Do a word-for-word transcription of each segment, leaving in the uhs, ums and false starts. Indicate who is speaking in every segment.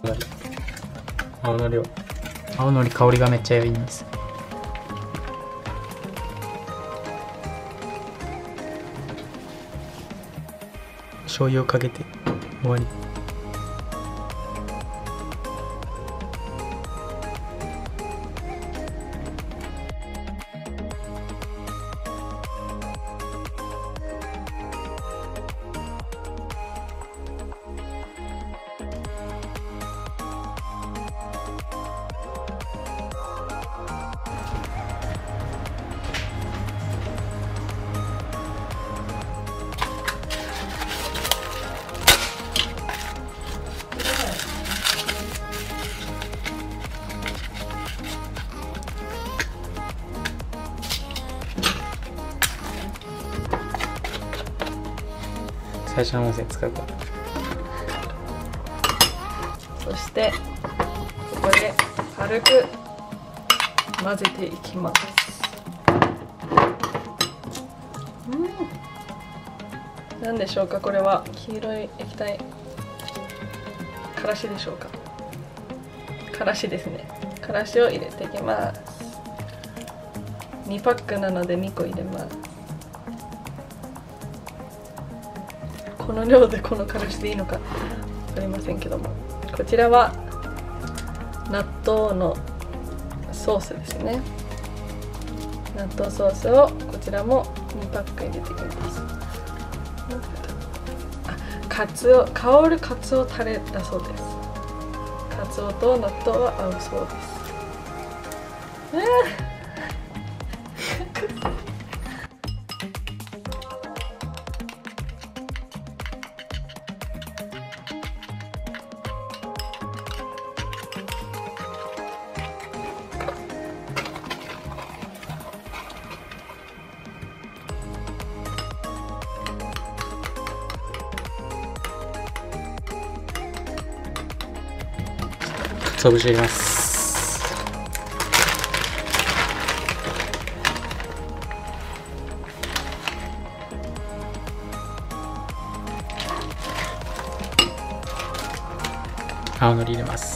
Speaker 1: 青のりは青のり香りがめっちゃいいんです。醤油をかけて終わり。最初の音声使うか。
Speaker 2: そしてここで軽く混ぜていきます。うん、何でしょうか、これは黄色い液体、からしでしょうか。からしですね。からしを入れていきます。にパックなのでにこ入れます。この量でこのからしでいいのか分かりませんけども、こちらは納豆のソースですね。納豆ソースをこちらもにパック入れていきます。あ、かつお、香るかつおタレだそうです。かつおと納豆は合うそうです。
Speaker 1: かつお節入れます。青のり入れます。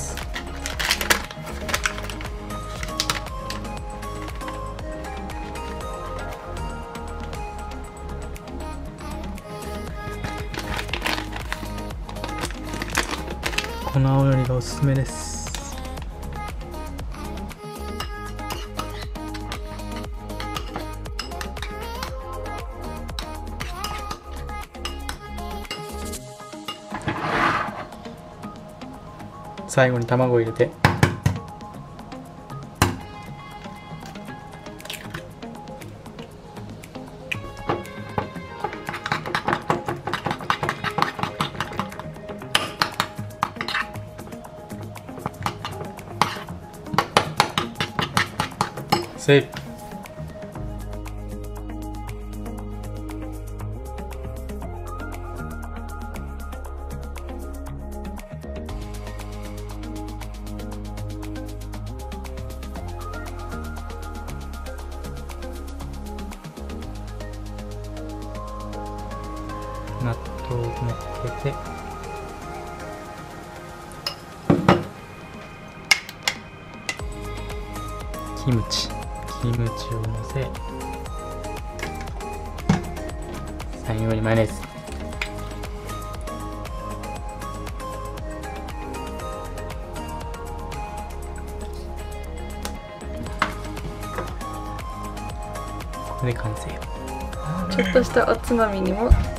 Speaker 1: この青のりがおすすめです。最後に卵を入れてセーフ。納豆を乗っけてキムチキムチをのせ、最後にマヨネーズ。これで完成。
Speaker 2: ちょっとしたおつまみにも